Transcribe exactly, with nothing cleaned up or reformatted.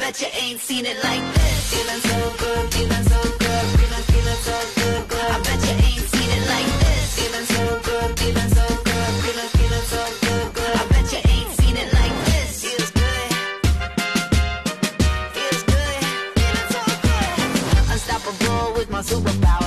bet you ain't seen it like this. Feeling so good, feeling so good, feeling, feeling so good, good. I bet you ain't seen it like this. Feeling so good, feeling so good, feeling, feeling so good, good. I bet you ain't seen it like this. Feels good, feels good, feeling so good. Unstoppable with my superpower.